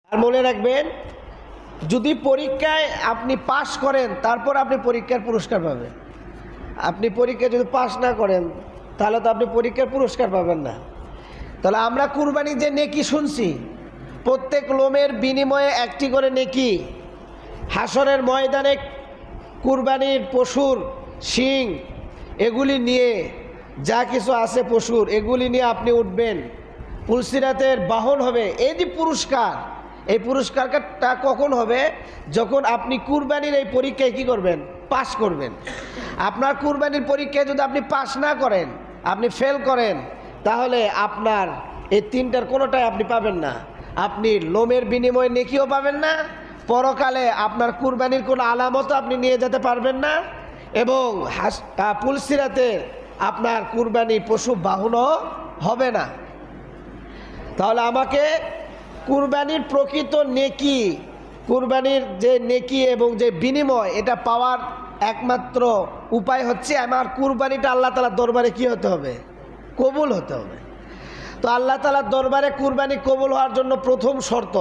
আর মনে রাখবেন, যদি পরীক্ষায় আপনি পাস করেন তারপর আপনি পরীক্ষার পুরস্কার পাবেন। আপনি পরীক্ষা যদি পাস না করেন তাহলে তো আপনি পরীক্ষার পুরস্কার পাবেন না। তাহলে আমরা কুরবানির যে নেকি শুনছি, প্রত্যেক লোমের বিনিময়ে একটি করে নেকি। হাসরের ময়দানে কুরবানির পশুর শিং এগুলি নিয়ে, যা কিছু আছে পশুর এগুলি নিয়ে আপনি উঠবেন, পুলসিরাতের বাহন হবে। এই যে পুরস্কার, এই পুরস্কারটা কখন হবে? যখন আপনি কুরবানির এই পরীক্ষায় কি করবেন? পাস করবেন। আপনার কুরবানির পরীক্ষায় যদি আপনি পাস না করেন, আপনি ফেল করেন, তাহলে আপনার এই তিনটার কোনোটাই আপনি পাবেন না। আপনি লোমের বিনিময়ে নেকিও পাবেন না, পরকালে আপনার কুরবানির কোনো আলামতও আপনি নিয়ে যেতে পারবেন না, এবং পুলসিরাতে আপনার কুরবানি পশু বাহনও হবে না। তাহলে আমাকে কুরবানির প্রকৃত নেকি, কুরবানির যে নেকি এবং যে বিনিময়, এটা পাওয়ার একমাত্র উপায় হচ্ছে আমার কুরবানিটা আল্লাহ তাআলার দরবারে কি হতে হবে? কবুল হতে হবে। তো আল্লাহ তাআলার দরবারে কুরবানি কবুল হওয়ার জন্য প্রথম শর্ত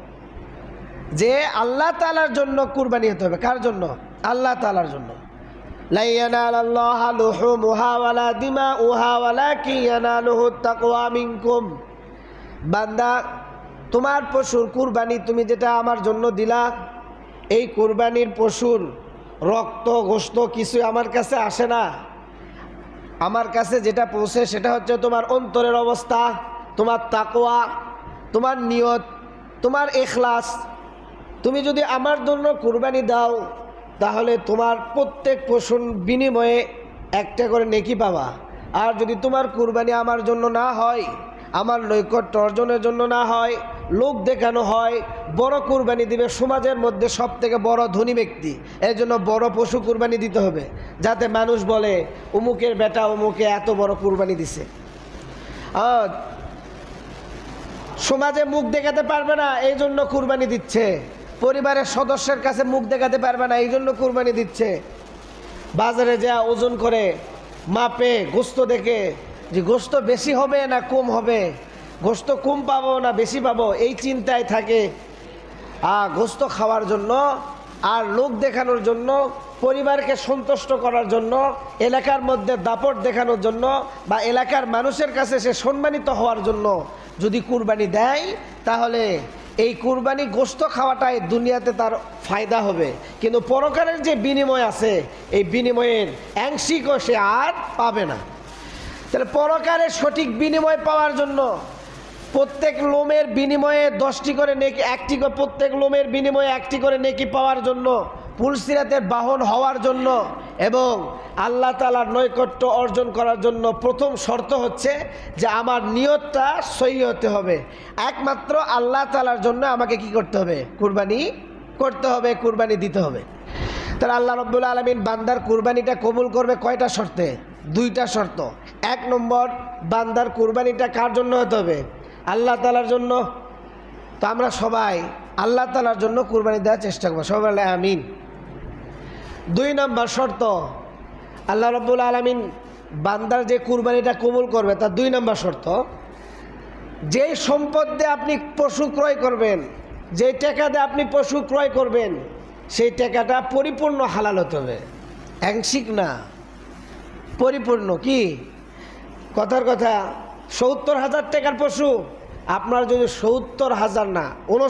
যে আল্লাহ তাআলার জন্য কুরবানি হতে হবে। কার জন্য? আল্লাহ তাআলার জন্য। লা ইয়ানালাল্লাহু লুহুমুহা ওয়ালা দিমাউহা ওয়ালাকিন ইয়ানালুহুত তাকওয়া মিনকুম। বান্দা, তোমার পশুর কুরবানি তুমি যেটা আমার জন্য দিলা, এই কুরবানির পশুর রক্ত গোশত কিছু আমার কাছে আসে না। আমার কাছে যেটা পৌঁছে সেটা হচ্ছে তোমার অন্তরের অবস্থা, তোমার তাকওয়া, তোমার নিয়ত, তোমার ইখলাস। তুমি যদি আমার জন্য কুরবানি দাও তাহলে তোমার প্রত্যেক পশুর বিনিময়ে একটা করে নেকি পাবা। আর যদি তোমার কুরবানি আমার জন্য না হয়, আমার নৈকট্য অর্জনের জন্য না হয়, লোক দেখানো হয়, বড় কুরবানি দিবে সমাজের মধ্যে সব থেকে বড় ধনী ব্যক্তি, এর জন্য বড় পশু কুরবানি দিতে হবে, যাতে মানুষ বলে অমুকের বেটা অমুকে এত বড় কুরবানি দিছে। সমাজে মুখ দেখাতে পারবে না এই জন্য কুরবানি দিচ্ছে, পরিবারের সদস্যের কাছে মুখ দেখাতে পারবে না এই জন্য কুরবানি দিচ্ছে। বাজারে যা ওজন করে মাপে গোশত দেখে যে গোশত বেশি হবে না কম হবে, গোশত কম পাবো না বেশি পাবো, এই চিন্তায় থাকে। গোশত খাওয়ার জন্য আর লোক দেখানোর জন্য, পরিবারকে সন্তুষ্ট করার জন্য, এলাকার মধ্যে দাপট দেখানোর জন্য, বা এলাকার মানুষের কাছে সে সম্মানিত হওয়ার জন্য যদি কুরবানি দেয়, তাহলে এই কুরবানি গোশত খাওয়াটাই দুনিয়াতে তার ফায়দা হবে, কিন্তু পরকালের যে বিনিময় আছে এই বিনিময়ের আংশিকও সে আর পাবে না। তাহলে পরকালের সঠিক বিনিময় পাওয়ার জন্য প্রত্যেক লোমের বিনিময়ে 10টি করে নেকি, প্রত্যেক লোমের বিনিময়ে 1টি করে নেকি পাওয়ার জন্য, পুলসিরাতের বাহন হওয়ার জন্য এবং আল্লাহ তাআলার নৈকট্য অর্জন করার জন্য প্রথম শর্ত হচ্ছে যে আমার নিয়তটা সহি হতে হবে। একমাত্র আল্লাহ তাআলার জন্য আমাকে কি করতে হবে? কুরবানি করতে হবে, কুরবানি দিতে হবে। তাহলে আল্লাহ রাব্বুল আলামিন বান্দার কুরবানিটা কবুল করবে কয়টা শর্তে? 2টা শর্ত। 1 নম্বর, বান্দার কুরবানিটা কার জন্য হতে হবে? আল্লাহ তাআলার জন্য। তো আমরা সবাই আল্লাহ তাআলার জন্য কুরবানি দেওয়ার চেষ্টা করবো, সবাই বলে আমিন। 2 নম্বর শর্ত, আল্লাহ রাব্বুল আলামিন বান্দার যে কুরবানিটা কবুল করবে তার 2 নম্বর শর্ত, যেই সম্পদ দিয়ে আপনি পশু ক্রয় করবেন, যেই টাকা দিয়ে আপনি পশু ক্রয় করবেন, সেই টাকাটা পরিপূর্ণ হালাল হতে হবে, আংশিক না, পরিপূর্ণ। কি কথার কথা, 70,000 টাকার পশু আপনার যদি 70,000 না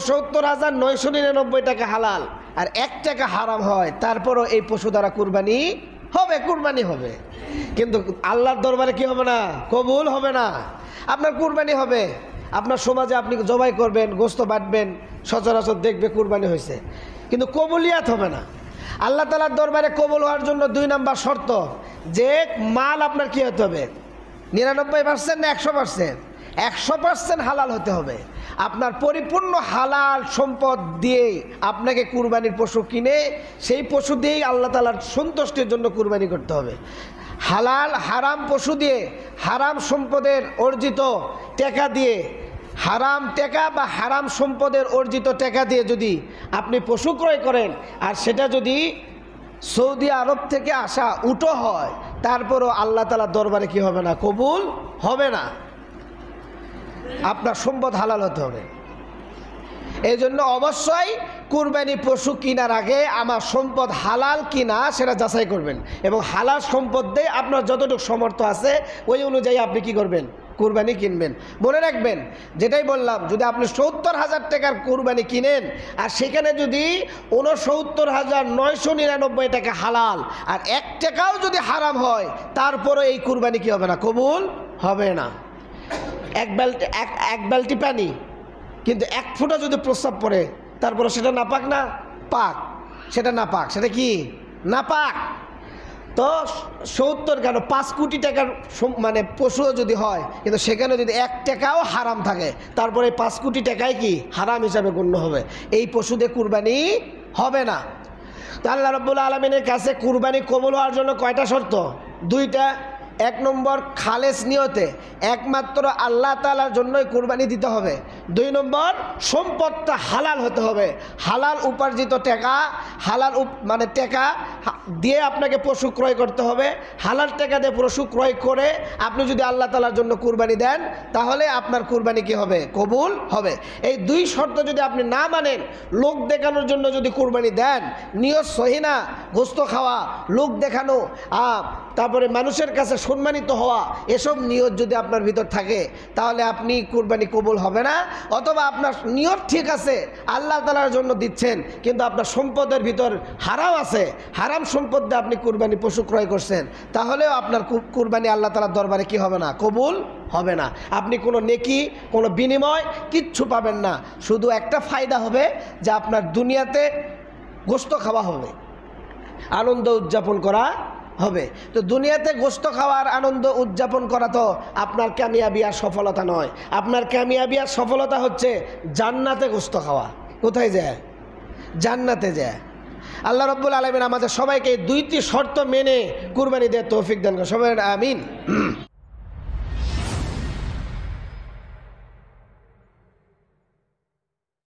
69,999 টাকা হালাল আর 1 টাকা হারাম হয়, তারপরও এই পশু দ্বারা কুরবানি হবে, কুরবানি হবে, কিন্তু আল্লাহর দরবারে কি হবে না? কবুল হবে না। আপনার কুরবানি হবে, আপনার সমাজে আপনি জবাই করবেন, গোশত বাটবেন, সচরাচর দেখবে কুরবানি হয়েছে, কিন্তু কবুলিয়াত হবে না। আল্লাহ তাআলার দরবারে কবুল হওয়ার জন্য 2 নম্বর শর্ত, যে মাল আপনার কি হতে হবে? 99% না 100%? 100% হালাল হতে হবে। আপনার পরিপূর্ণ হালাল সম্পদ দিয়ে আপনাকে কুরবানির পশু কিনে সেই পশু দিয়েই আল্লাহ তাআলার সন্তুষ্টির জন্য কুরবানি করতে হবে। হালাল হারাম পশু দিয়ে, হারাম সম্পদের অর্জিত টাকা দিয়ে, হারাম টাকা বা হারাম সম্পদের অর্জিত টাকা দিয়ে যদি আপনি পশু ক্রয় করেন আর সেটা যদি সৌদি আরব থেকে আসা উটো হয়, তারপরও আল্লাহ তাআলার দরবারে কি হবে না? কবুল হবে না। আপনার সম্পদ হালাল হতে হবে। এই জন্য অবশ্যই কুরবানি পশু কেনার আগে আমার সম্পদ হালাল কিনা সেটা যাচাই করবেন, এবং হালাল সম্পদ দিয়ে আপনার যতটুকু সামর্থ্য আছে ওই অনুযায়ী আপনি কি করবেন, কুরবানি কিনবেন। মনে রাখবেন যেটাই বললাম, যদি আপনি 70,000 টাকার কুরবানি কিনেন আর সেখানে যদি 69,999 টাকা হালাল আর 1 টাকাও যদি হারাম হয়, তারপরে এই কুরবানি কি হবে না, কবুল হবে না। এক বালতি পানি কিন্তু 1 ফোঁটা যদি প্রস্রাব পড়ে, তারপরে সেটা নাপাক না পাক, সেটা নাপাক, সেটা কি নাপাক। তো 70 কেন 5 কোটি টাকার মানে পশুও যদি হয়, কিন্তু সেখানে যদি 1 টাকাও হারাম থাকে, তারপরে 5 কোটি টাকাই কি হারাম হিসাবে গণ্য হবে, এই পশুদের কুরবানি হবে না। তো আল্লাহ রাব্বুল আলামিনের কাছে কুরবানি কবুল হওয়ার জন্য কয়টা শর্ত? 2টা। 1 নম্বর খালেস নিয়তে একমাত্র আল্লাহ তাআলার জন্যই কুরবানি দিতে হবে। 2 নম্বর সম্পদটা হালাল হতে হবে, হালাল উপার্জিত টাকা, হালাল মানে টাকা দিয়ে আপনাকে পশু ক্রয় করতে হবে। হালাল টাকা দিয়ে পশু ক্রয় করে আপনি যদি আল্লাহ তাআলার জন্য কুরবানি দেন, তাহলে আপনার কুরবানি কি হবে, কবুল হবে। এই 2 শর্ত যদি আপনি না মানেন, লোক দেখানোর জন্য যদি কুরবানি দেন, নিয়ত সহি না, গোশত খাওয়া, লোক দেখানো, তারপরে মানুষের কাছে সম্মানিত হওয়া, এসব নিয়ত যদি আপনার ভিতর থাকে, তাহলে আপনি কুরবানি কবুল হবে না। অথবা আপনার নিয়ত ঠিক আছে, আল্লাহ তাআলার জন্য দিচ্ছেন, কিন্তু আপনার সম্পদের ভিতর হারাম আছে, হারাম সম্পদ দিয়ে আপনি কুরবানি পশু ক্রয় করছেন, তাহলেও আপনার কুরবানি আল্লাহ তাআলার দরবারে কি হবে না, কবুল হবে না। আপনি কোনো নেকি, কোনো বিনিময় কিচ্ছু পাবেন না। শুধু একটা ফায়দা হবে যে আপনার দুনিয়াতে গোশত খাওয়া হবে, আনন্দ উদযাপন করা হবে। তো দুনিয়াতে গোশত খাওয়ার আনন্দ উদযাপন করা তো আপনার কামিয়াবি আর সফলতা নয়। আপনার কামিয়াবি আর সফলতা হচ্ছে জান্নাতে গোশত খাওয়া। কোথায় যায়? জান্নাতে যায়। আল্লাহ রাব্বুল আলামিন আমাদের সবাইকে 2টি শর্ত মেনে কুরবানি দেওয়ার তৌফিক দান করেন। সবাই আমিন।